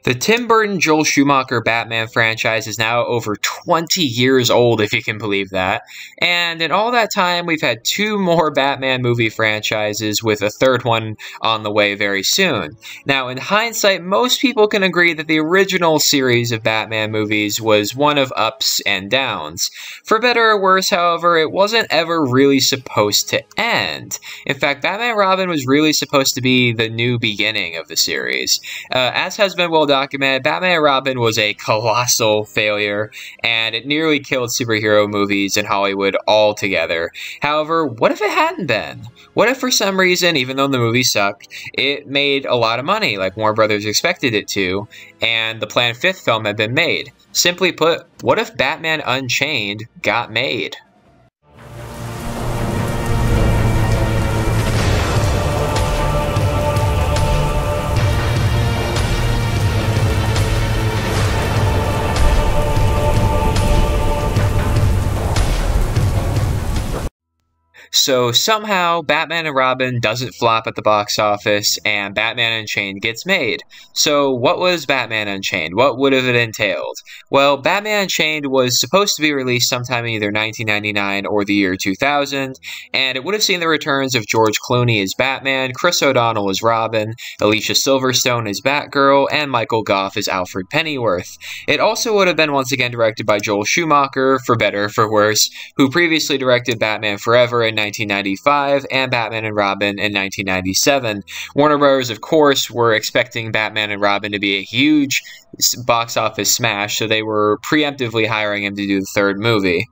The Tim Burton Joel Schumacher Batman franchise is now over 20 years old, if you can believe that. And in all that time, we've had two more Batman movie franchises, with a third one on the way very soon. Now, in hindsight, most people can agree that the original series of Batman movies was one of ups and downs. For better or worse, however, it wasn't ever really supposed to end. In fact, Batman and Robin was really supposed to be the new beginning of the series. As has been well documented, Batman and Robin was a colossal failure, and it nearly killed superhero movies in Hollywood altogether. However, what if it hadn't been? What if for some reason, even though the movie sucked, it made a lot of money like Warner Brothers expected it to, and the planned fifth film had been made? Simply put, what if Batman Unchained got made? So somehow, Batman and Robin doesn't flop at the box office, and Batman Unchained gets made. So what was Batman Unchained? What would have it entailed? Well, Batman Unchained was supposed to be released sometime in either 1999 or the year 2000, and it would have seen the returns of George Clooney as Batman, Chris O'Donnell as Robin, Alicia Silverstone as Batgirl, and Michael Gough as Alfred Pennyworth. It also would have been once again directed by Joel Schumacher, for better or for worse, who previously directed Batman Forever in 1995 and Batman and Robin in 1997. Warner Bros., of course, were expecting Batman and Robin to be a huge box office smash, so they were preemptively hiring him to do the third movie.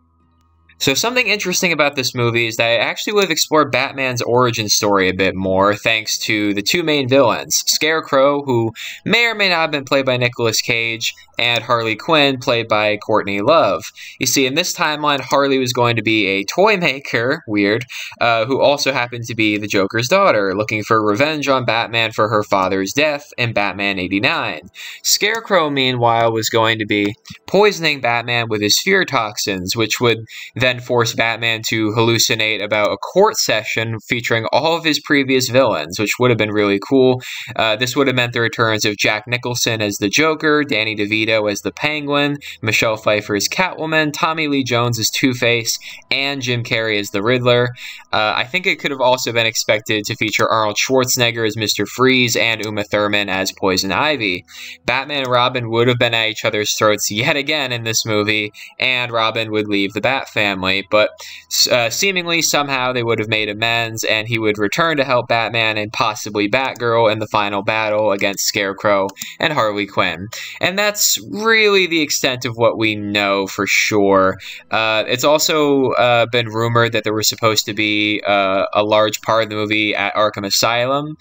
So something interesting about this movie is that it actually would have explored Batman's origin story a bit more, thanks to the two main villains, Scarecrow, who may or may not have been played by Nicolas Cage, and Harley Quinn, played by Courtney Love. You see, in this timeline, Harley was going to be a toy maker, weird, who also happened to be the Joker's daughter, looking for revenge on Batman for her father's death in Batman '89. Scarecrow, meanwhile, was going to be poisoning Batman with his fear toxins, which would then force Batman to hallucinate about a court session featuring all of his previous villains, which would have been really cool. This would have meant the returns of Jack Nicholson as the Joker, Danny DeVito as the Penguin, Michelle Pfeiffer as Catwoman, Tommy Lee Jones as Two-Face, and Jim Carrey as the Riddler. I think it could have also been expected to feature Arnold Schwarzenegger as Mr. Freeze and Uma Thurman as Poison Ivy. Batman and Robin would have been at each other's throats yet again in this movie, and Robin would leave the Bat family, but seemingly somehow they would have made amends, and he would return to help Batman and possibly Batgirl in the final battle against Scarecrow and Harley Quinn. And that's really the extent of what we know for sure. It's also been rumored that there was supposed to be a large part of the movie at Arkham Asylum,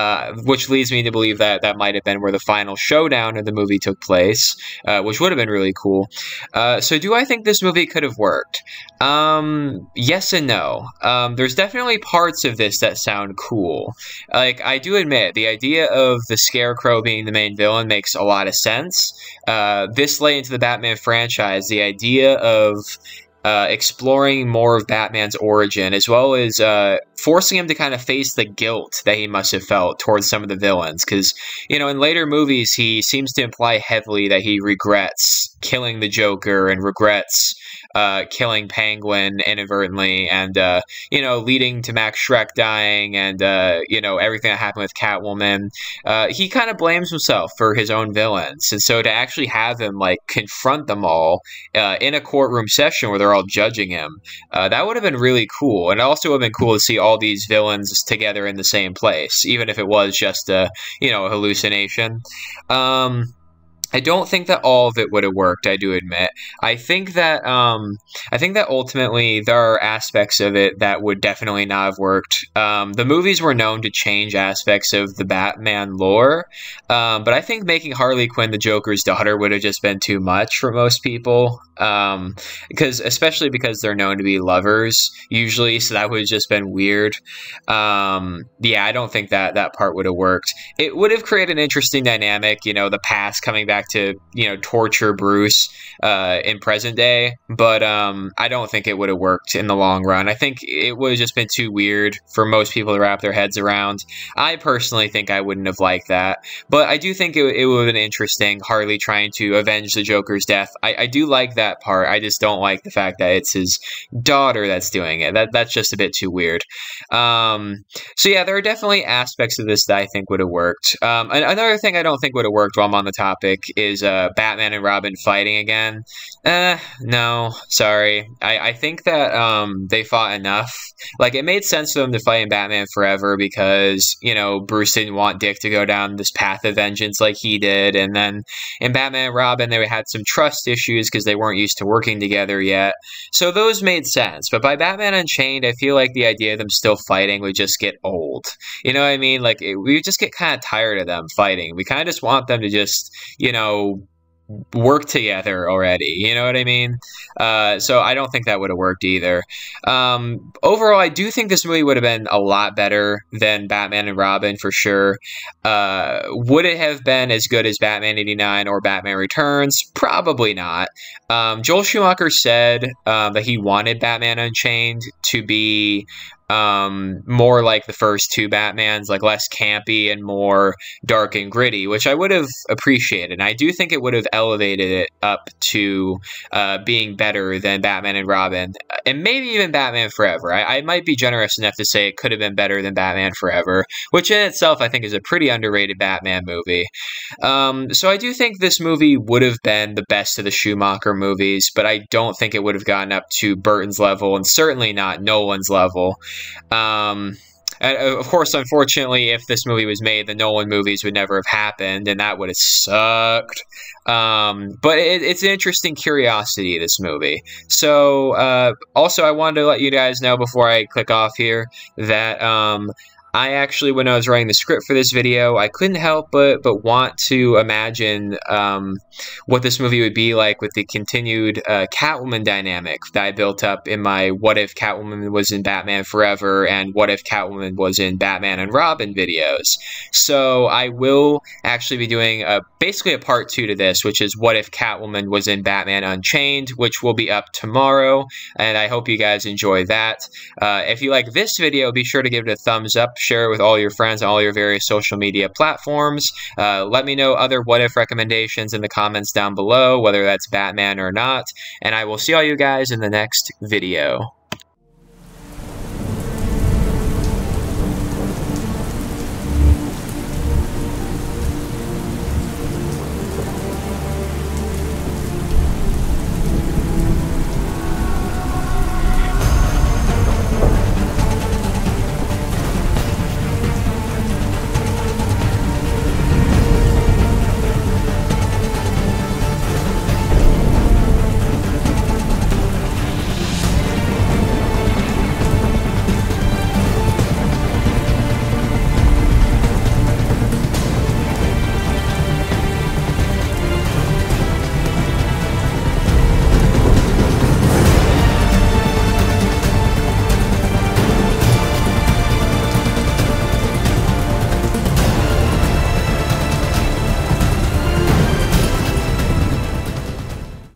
which leads me to believe that that might have been where the final showdown of the movie took place, which would have been really cool. So do I think this movie could have worked? Yes and no. There's definitely parts of this that sound cool. Like, I do admit, the idea of the Scarecrow being the main villain makes a lot of sense. This late into the Batman franchise, the idea of exploring more of Batman's origin, as well as forcing him to kind of face the guilt that he must have felt towards some of the villains. Because, you know, in later movies, he seems to imply heavily that he regrets killing the Joker and regrets killing Penguin inadvertently, and, you know, leading to Max Schreck dying, and, you know, everything that happened with Catwoman. He kind of blames himself for his own villains, and so to actually have him, like, confront them all in a courtroom session where they're all judging him, that would have been really cool. And it also would have been cool to see all these villains together in the same place, even if it was just a, you know, a hallucination. I don't think that all of it would have worked, I do admit. I think that ultimately there are aspects of it that would definitely not have worked. The movies were known to change aspects of the Batman lore, but I think making Harley Quinn the Joker's daughter would have just been too much for most people. Especially because they're known to be lovers usually, so that would have just been weird. Yeah, I don't think that part would have worked. It would have created an interesting dynamic, you know, the past coming back back to, torture Bruce in present day, but I don't think it would have worked in the long run. I think it would have just been too weird for most people to wrap their heads around. I personally think I wouldn't have liked that, but I do think it would have been interesting, Harley trying to avenge the Joker's death. I do like that part. I just don't like the fact that it's his daughter that's doing it. That's just a bit too weird. So yeah, there are definitely aspects of this that I think would have worked. Another thing I don't think would have worked while I'm on the topic is Batman and Robin fighting again. No, sorry. I think that they fought enough. Like, it made sense for them to fight in Batman Forever because, Bruce didn't want Dick to go down this path of vengeance like he did. And then in Batman and Robin, they had some trust issues because they weren't used to working together yet. So those made sense. But by Batman Unchained, I feel like the idea of them still fighting would just get old. You know what I mean? Like, we just get kind of tired of them fighting. We kind of just want them to just, work together already. You know what I mean? So I don't think that would have worked either. Overall, I do think this movie would have been a lot better than Batman and Robin for sure. Would it have been as good as Batman 89 or Batman Returns? Probably not. Joel Schumacher said that he wanted Batman Unchained to be more like the first two Batmans, like less campy and more dark and gritty, which I would have appreciated. And I do think it would have elevated it up to being better than Batman and Robin, and maybe even Batman Forever. I might be generous enough to say it could have been better than Batman Forever, which in itself I think is a pretty underrated Batman movie. So I do think this movie would have been the best of the Schumacher movies, but I don't think it would have gotten up to Burton's level, and certainly not Nolan's level. And of course, unfortunately, if this movie was made, the Nolan movies would never have happened, and that would have sucked. But it's an interesting curiosity, this movie. So, also, I wanted to let you guys know before I click off here that I actually, when I was writing the script for this video, I couldn't help but want to imagine what this movie would be like with the continued Catwoman dynamic that I built up in my What If Catwoman Was in Batman Forever and What If Catwoman Was in Batman and Robin videos. So I will actually be doing basically a part 2 to this, which is What If Catwoman Was in Batman Unchained, which will be up tomorrow, and I hope you guys enjoy that. If you like this video, be sure to give it a thumbs up, share it with all your friends on all your various social media platforms. Let me know other What If recommendations in the comments down below, whether that's Batman or not, and I will see all you guys in the next video.